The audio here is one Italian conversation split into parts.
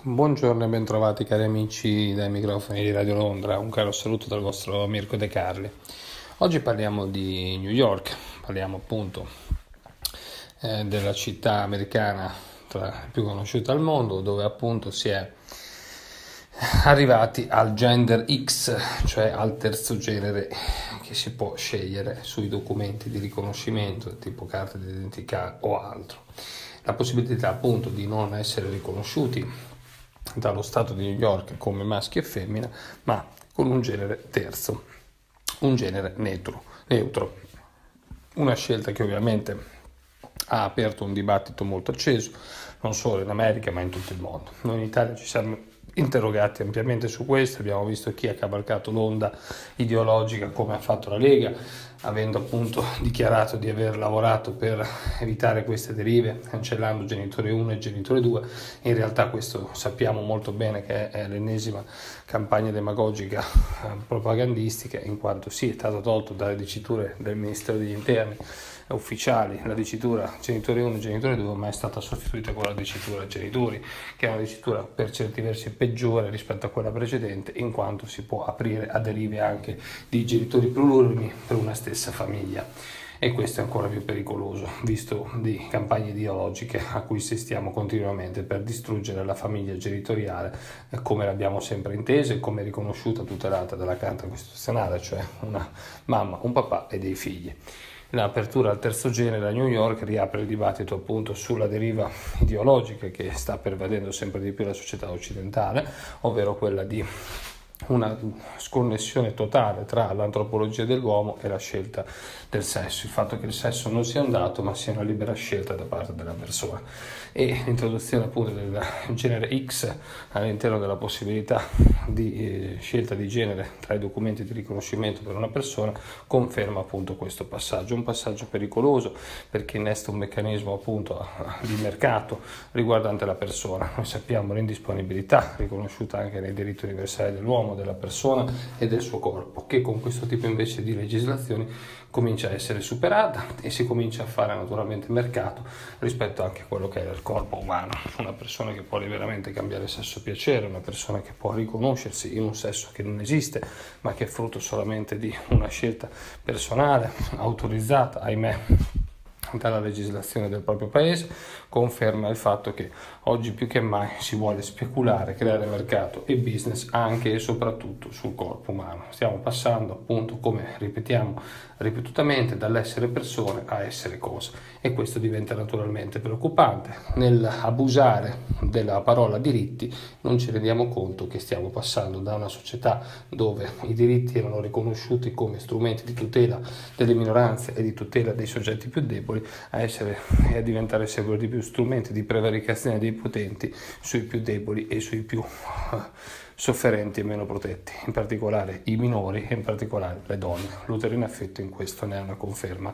Buongiorno e bentrovati cari amici dai microfoni di Radio Londra, un caro saluto dal vostro Mirko De Carli. Oggi parliamo di New York, parliamo appunto della città americana tra le più conosciute al mondo, dove appunto si è arrivati al gender X, cioè al terzo genere che si può scegliere sui documenti di riconoscimento, tipo carte d'identità o altro. La possibilità appunto di non essere riconosciuti dallo Stato di New York come maschi e femmina, ma con un genere terzo, un genere neutro. Una scelta che ovviamente ha aperto un dibattito molto acceso, non solo in America ma in tutto il mondo. Noi in Italia ci siamo interrogati ampiamente su questo, abbiamo visto chi ha cavalcato l'onda ideologica come ha fatto la Lega, avendo appunto dichiarato di aver lavorato per evitare queste derive, cancellando genitore 1 e genitore 2. In realtà questo sappiamo molto bene che è l'ennesima campagna demagogica propagandistica, in quanto sì, è stato tolto dalle diciture del Ministero degli Interni ufficiali la dicitura genitore 1 e genitore 2, ma è stata sostituita con la dicitura genitori, che è una dicitura per certi versi peggiore rispetto a quella precedente, in quanto si può aprire a derive anche di genitori plurimi per una stessa famiglia. E questo è ancora più pericoloso, visto di campagne ideologiche a cui assistiamo continuamente per distruggere la famiglia genitoriale come l'abbiamo sempre intesa e come è riconosciuta e tutelata dalla Carta Costituzionale, cioè una mamma, un papà e dei figli. L'apertura al terzo genere a New York riapre il dibattito appunto sulla deriva ideologica che sta pervadendo sempre di più la società occidentale, ovvero quella di una sconnessione totale tra l'antropologia dell'uomo e la scelta del sesso, il fatto che il sesso non sia un dato ma sia una libera scelta da parte della persona, e l'introduzione appunto del genere X all'interno della possibilità di scelta di genere tra i documenti di riconoscimento per una persona conferma appunto questo passaggio, un passaggio pericoloso perché innesta un meccanismo appunto di mercato riguardante la persona. Noi sappiamo l'indisponibilità riconosciuta anche nei diritti universali dell'uomo, della persona e del suo corpo, che con questo tipo invece di legislazioni comincia a essere superata e si comincia a fare naturalmente mercato rispetto anche a quello che è il corpo umano, una persona che può liberamente cambiare sesso a piacere, una persona che può riconoscersi in un sesso che non esiste ma che è frutto solamente di una scelta personale autorizzata, ahimè, dalla legislazione del proprio paese, conferma il fatto che oggi più che mai si vuole speculare, creare mercato e business anche e soprattutto sul corpo umano. Stiamo passando appunto, come ripetiamo ripetutamente, dall'essere persone a essere cose, e questo diventa naturalmente preoccupante. Nell'abusare della parola diritti non ci rendiamo conto che stiamo passando da una società dove i diritti erano riconosciuti come strumenti di tutela delle minoranze e di tutela dei soggetti più deboli a diventare sempre di più strumenti di prevaricazione dei potenti sui più deboli e sui più sofferenti e meno protetti, in particolare i minori e in particolare le donne. L'utero in affetto in questo ne è una conferma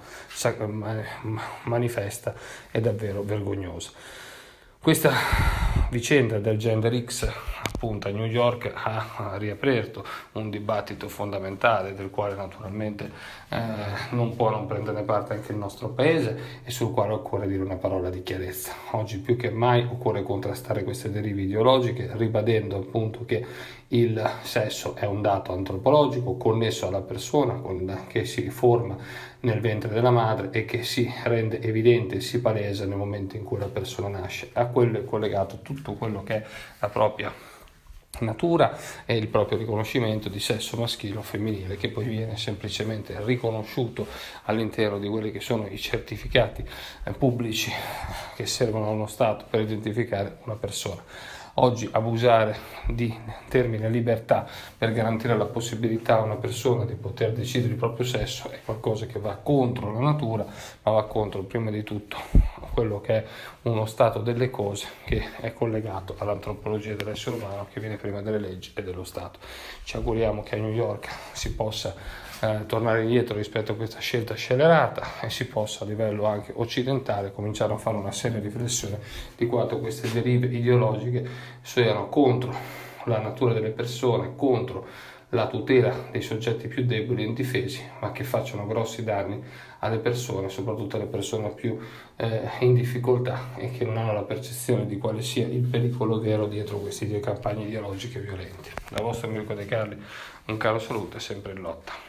manifesta e davvero vergognosa. Questa vicenda del gender X appunto a New York ha riaperto un dibattito fondamentale del quale naturalmente non può non prendere parte anche il nostro paese e sul quale occorre dire una parola di chiarezza. Oggi più che mai occorre contrastare queste derive ideologiche, ribadendo appunto che il sesso è un dato antropologico connesso alla persona che si forma nel ventre della madre e che si rende evidente e si palesa nel momento in cui la persona nasce. A quello è collegato tutto quello che è la propria natura e il proprio riconoscimento di sesso maschile o femminile, che poi viene semplicemente riconosciuto all'interno di quelli che sono i certificati pubblici che servono a uno Stato per identificare una persona. Oggi abusare di termine libertà per garantire la possibilità a una persona di poter decidere il proprio sesso è qualcosa che va contro la natura, ma va contro prima di tutto quello che è uno stato delle cose che è collegato all'antropologia dell'essere umano, che viene prima delle leggi e dello Stato. Ci auguriamo che a New York si possa tornare indietro rispetto a questa scelta scellerata e si possa a livello anche occidentale cominciare a fare una seria riflessione di quanto queste derive ideologiche siano contro la natura delle persone, contro la tutela dei soggetti più deboli e indifesi, ma che facciano grossi danni alle persone, soprattutto alle persone più in difficoltà e che non hanno la percezione di quale sia il pericolo vero dietro queste campagne ideologiche violente. Da vostro Mirko De Carli, un caro saluto e sempre in lotta.